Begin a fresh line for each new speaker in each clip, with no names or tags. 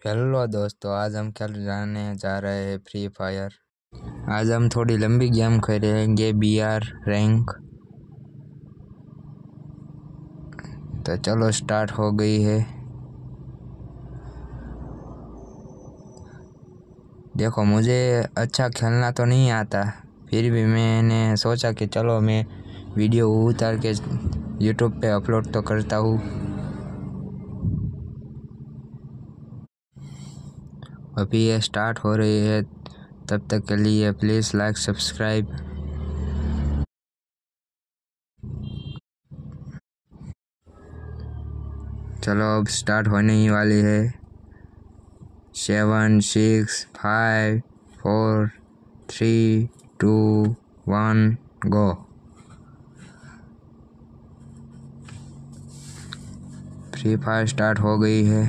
Hello दोस्तों, आज हम जाने जा रहे हैं फ्री फायर। आज हम थोड़ी लंबी गेम खेलेंगे BR रैंक। तो चलो स्टार्ट हो गई है। देखो, मुझे अच्छा खेलना तो नहीं आता, फिर भी मैंने सोचा कि चलो मैं वीडियो उतार के यूट्यूब पे अपलोड तो करता हूँ। अभी ये स्टार्ट हो रही है, तब तक के लिए प्लीज़ लाइक सब्सक्राइब। चलो अब स्टार्ट होने ही वाली है। 7 6 5 4 3 2 1 गो। फ्री फायर स्टार्ट हो गई है।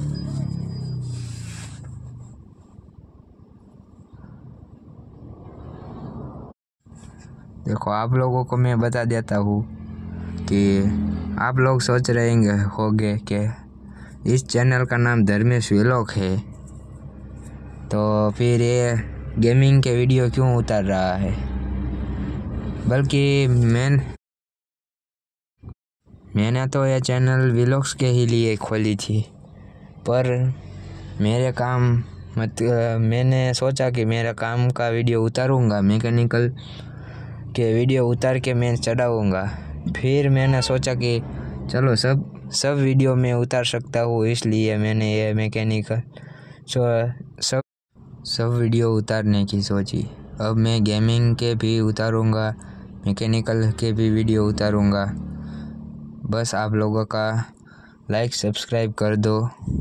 देखो, आप लोगों को मैं बता देता हूँ कि आप लोग सोच रहे होंगे कि इस चैनल का नाम धर्मेश व्लॉग है, तो फिर ये गेमिंग के वीडियो क्यों उतार रहा है। बल्कि मैंने तो ये चैनल व्लॉग्स के ही लिए खोली थी, पर मेरे काम मैंने सोचा कि मेरा काम का वीडियो उतारूँगा, मैकेनिकल के वीडियो उतार के मैं चढ़ाऊँगा। फिर मैंने सोचा कि चलो सब वीडियो में उतार सकता हूँ, इसलिए मैंने ये मैकेनिकल सब वीडियो उतारने की सोची। अब मैं गेमिंग के भी उतारूँगा, मैकेनिकल के भी वीडियो उतारूँगा। बस आप लोगों का लाइक सब्सक्राइब कर दो,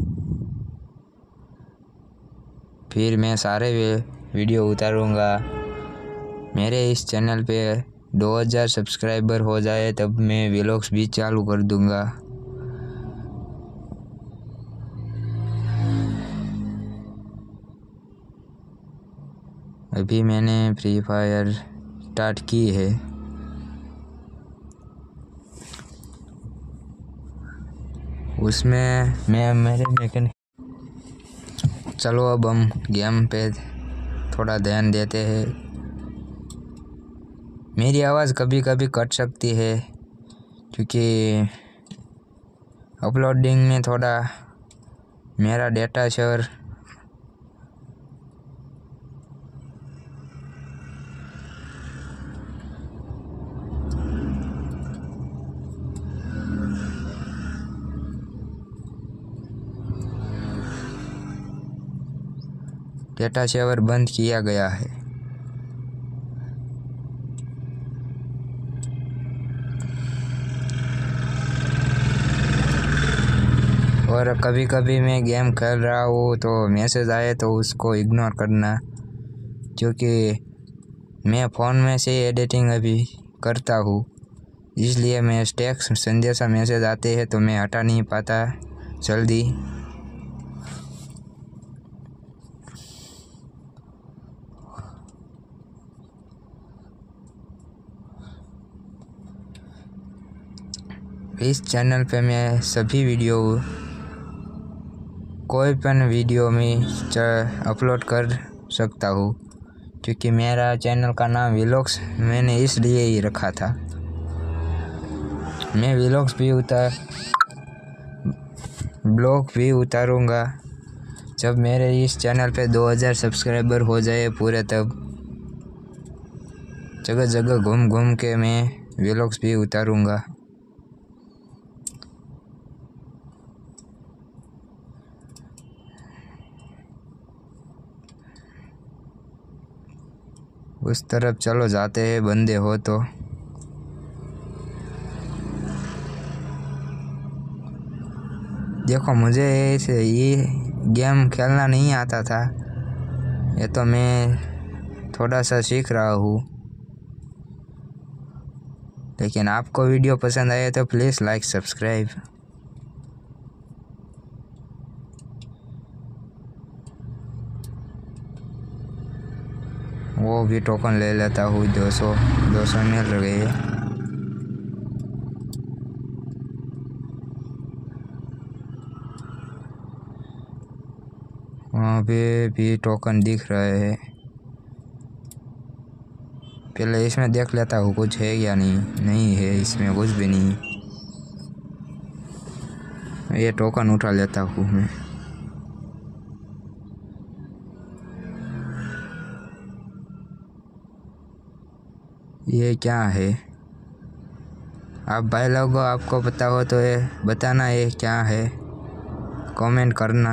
फिर मैं सारे वीडियो उतारूँगा। मेरे इस चैनल पे 2000 सब्सक्राइबर हो जाए तब मैं व्लॉग्स भी चालू कर दूँगा। अभी मैंने फ्री फायर स्टार्ट की है। उसमें मैं मेरे चलो अब हम गेम पे थोड़ा ध्यान देते हैं। मेरी आवाज़ कभी कभी कट सकती है क्योंकि अपलोडिंग में थोड़ा मेरा डेटा शेयर बंद किया गया है। और कभी कभी मैं गेम खेल रहा हूँ तो मैसेज आए तो उसको इग्नोर करना, क्योंकि मैं फ़ोन में से एडिटिंग अभी करता हूँ, इसलिए मैं टेक्स्ट संदेशा मैसेज आते हैं तो मैं हटा नहीं पाता जल्दी। इस चैनल पे मैं सभी वीडियो कोई पण वीडियो में अपलोड कर सकता हूँ, क्योंकि मेरा चैनल का नाम व्लॉग्स मैंने इसलिए ही रखा था। मैं व्लॉग्स भी ब्लॉग भी उतारूँगा जब मेरे इस चैनल पे 2000 सब्सक्राइबर हो जाए पूरे, तब जगह जगह घूम घूम के मैं व्लॉग्स भी उतारूँगा। उस तरफ चलो जाते हैं, बंदे हो तो। देखो, मुझे ये गेम खेलना नहीं आता था, ये तो मैं थोड़ा सा सीख रहा हूँ। लेकिन आपको वीडियो पसंद आए तो प्लीज़ लाइक सब्सक्राइब। वो भी टोकन ले लेता हूँ, 200 मिल रही है। वहाँ पे भी टोकन दिख रहा है। पहले इसमें देख लेता हूँ कुछ है या नहीं है, इसमें कुछ भी नहीं। ये टोकन उठा लेता हूँ मैं। ये क्या है? आप भाई लोगों आपको पता हो तो ये बताना ये क्या है, कमेंट करना।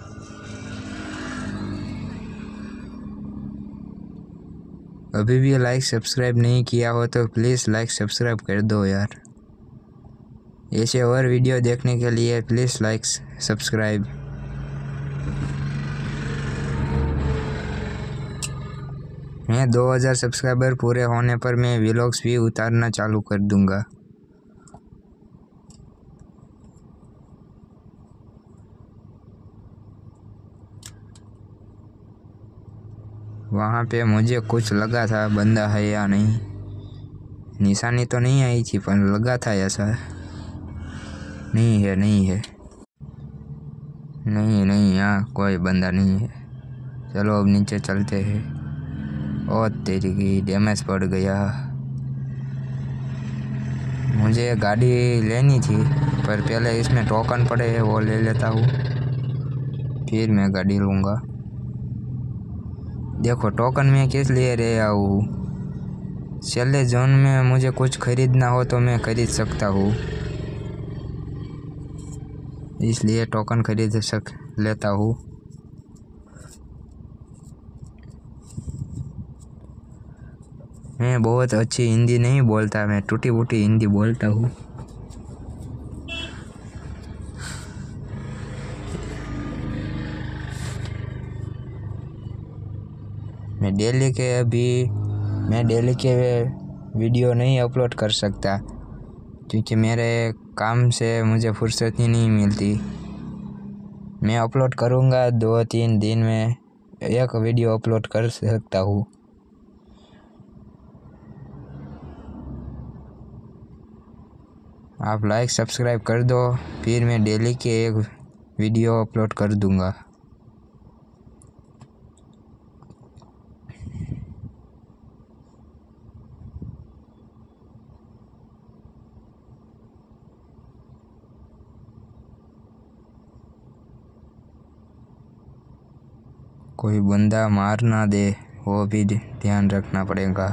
अभी भी लाइक सब्सक्राइब नहीं किया हो तो प्लीज़ लाइक सब्सक्राइब कर दो यार। ऐसे और वीडियो देखने के लिए प्लीज़ लाइक सब्सक्राइब। मैं 2000 सब्सक्राइबर पूरे होने पर मैं व्लॉग्स भी उतारना चालू कर दूंगा। वहाँ पे मुझे कुछ लगा था बंदा है या नहीं, निशानी तो नहीं आई थी पर लगा था ऐसा। नहीं है नहीं यहाँ कोई बंदा नहीं है। चलो अब नीचे चलते हैं। और तेरी की डैमेज पड़ गया। मुझे गाड़ी लेनी थी पर पहले इसमें टोकन पड़े हैं वो ले लेता हूँ, फिर मैं गाड़ी लूँगा। देखो टोकन मैं किस लिए ले आऊँ? चले जोन में मुझे कुछ खरीदना हो तो मैं खरीद सकता हूँ, इसलिए टोकन खरीद लेता हूँ। मैं बहुत अच्छी हिंदी नहीं बोलता, मैं टूटी फूटी हिंदी बोलता हूँ। मैं डेली के वीडियो नहीं अपलोड कर सकता क्योंकि मेरे काम से मुझे फुर्सत ही नहीं मिलती। मैं अपलोड करूँगा 2-3 दिन में एक वीडियो अपलोड कर सकता हूँ। आप लाइक सब्सक्राइब कर दो, फिर मैं डेली के एक वीडियो अपलोड कर दूँगा। कोई बंदा मार ना दे, वो भी ध्यान रखना पड़ेगा।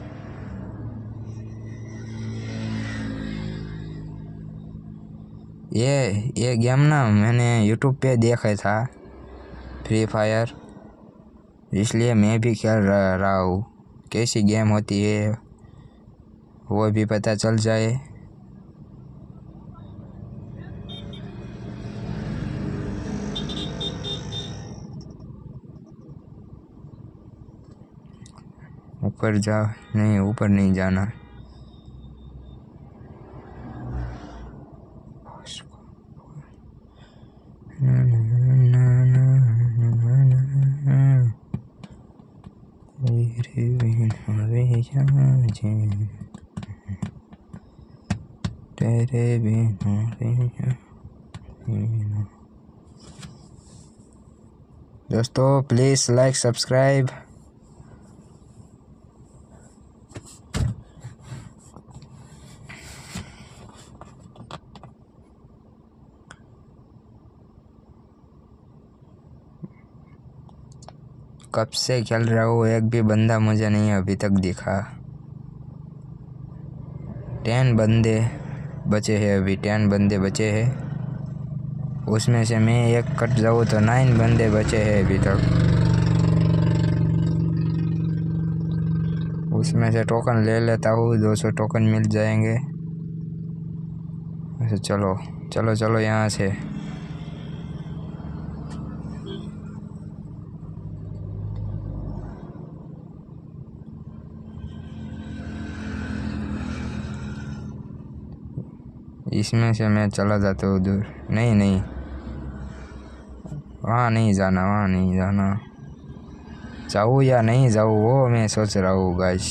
ये गेम ना मैंने यूट्यूब पे देखा था, फ्री फायर, इसलिए मैं भी खेल रहा हूँ। कैसी गेम होती है वो भी पता चल जाए। ऊपर जा, नहीं ऊपर नहीं जाना। तेरे बिना दोस्तों प्लीज़ लाइक सब्सक्राइब। कब से खेल रहा हूँ, एक भी बंदा मुझे नहीं अभी तक दिखा। 10 बंदे बचे हैं, अभी 10 बंदे बचे हैं। उसमें से मैं एक कट जाऊँ तो 9 बंदे बचे हैं अभी तक। उसमें से टोकन ले लेता हूँ, 200 टोकन मिल जाएंगे। वैसे चलो यहाँ से। इसमें से मैं चला जाता हूँ दूर। नहीं वहाँ नहीं जाना। जाऊँ या नहीं जाऊँ वो मैं सोच रहा हूँ गाइस।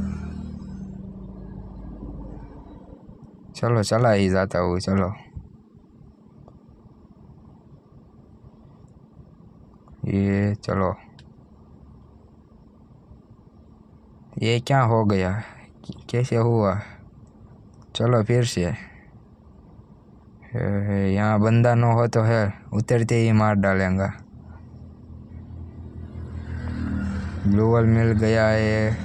चलो चला ही जाता हूँ, चलो। ये चलो, ये क्या हो गया, कैसे हुआ? चलो फिर से। यहाँ बंदा न हो तो है, उतरते ही मार डालेंगा। ब्लू वॉल मिल गया है,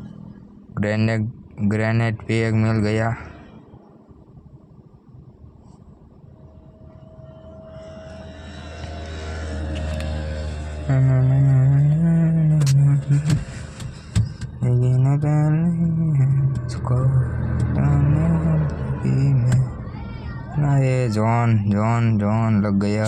ग्रेनेड भी एक मिल गया। ना ये जॉन जॉन जॉन लग गया।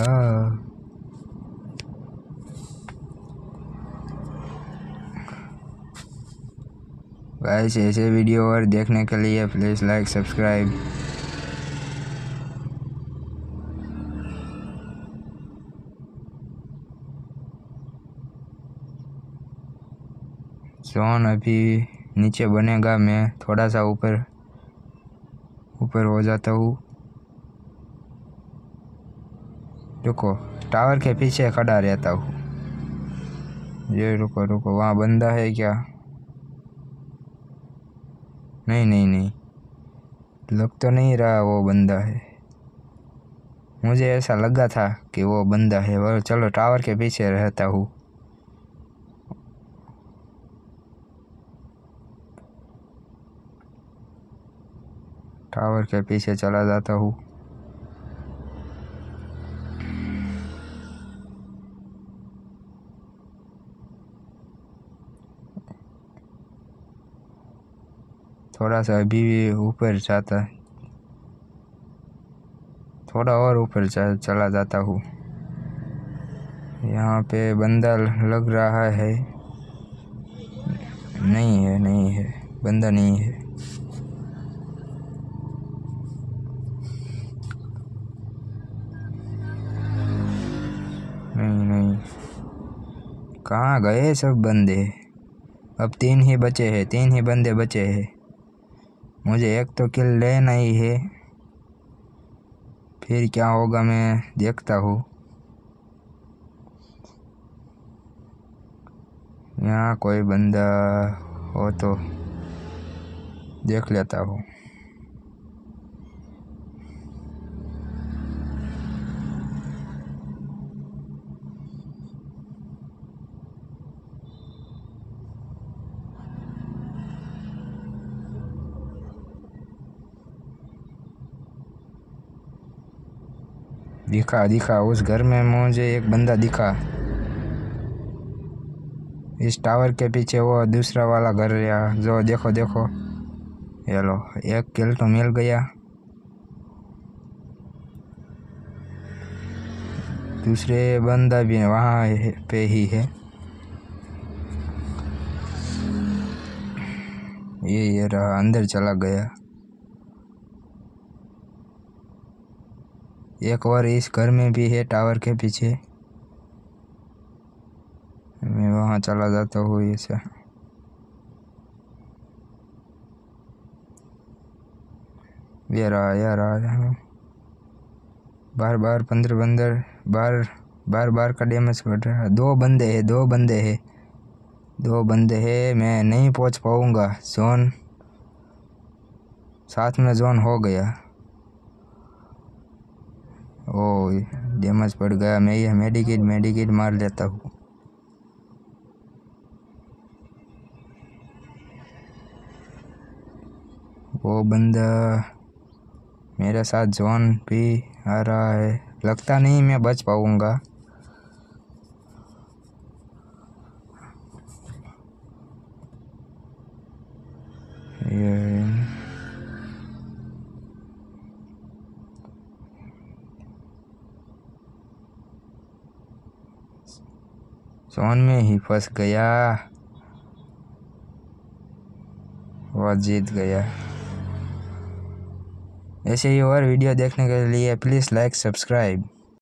गाइस, ऐसे वीडियो और देखने के लिए प्लीज़ लाइक सब्सक्राइब। जॉन अभी नीचे बनेगा, मैं थोड़ा सा ऊपर हो जाता हूँ। रुको, टावर के पीछे खड़ा रहता हूँ। ये रुको रुको, वहाँ बंदा है क्या? नहीं नहीं नहीं, लग तो नहीं रहा वो बंदा है। मुझे ऐसा लगा था कि वो बंदा है। वो चलो, टावर के पीछे रहता हूँ। टावर के पीछे चला जाता हूँ। थोड़ा सा अभी भी ऊपर जाता, थोड़ा और ऊपर चला जाता हूँ। यहाँ पे बंदा लग रहा है। नहीं है, नहीं है, बंदा नहीं है। नहीं नहीं, कहाँ गए सब बंदे? अब 3 ही बचे हैं, 3 ही बंदे बचे हैं। मुझे एक तो किल लेना ही है, फिर क्या होगा मैं देखता हूँ। यहाँ कोई बंदा हो तो देख लेता हूँ। दिखा दिखा, उस घर में मुझे एक बंदा दिखा। इस टावर के पीछे वो दूसरा वाला घर या जो, देखो देखो। ये लो, एक किल तो मिल गया। दूसरे बंदा भी वहाँ पे ही है। ये रहा, अंदर चला गया। एक और इस घर में भी है, टावर के पीछे। मैं वहाँ चला जाता हूँ। ऐसा ये रहा। बार बार 15 बंदर, बार बार का डैमेज बढ़ रहा है। 2 बंदे हैं, 2 बंदे हैं, 2 बंदे हैं। मैं नहीं पहुँच पाऊँगा। जोन साथ में जोन हो गया। ओ, डैमेज पड़ गया। मैं ये मेडिकेट मार लेता हूँ। वो बंदा मेरे साथ जोन भी आ रहा है। लगता नहीं मैं बच पाऊँगा। ये जोन में ही फंस गया। वो जीत गया। ऐसे ही और वीडियो देखने के लिए प्लीज़ लाइक सब्सक्राइब।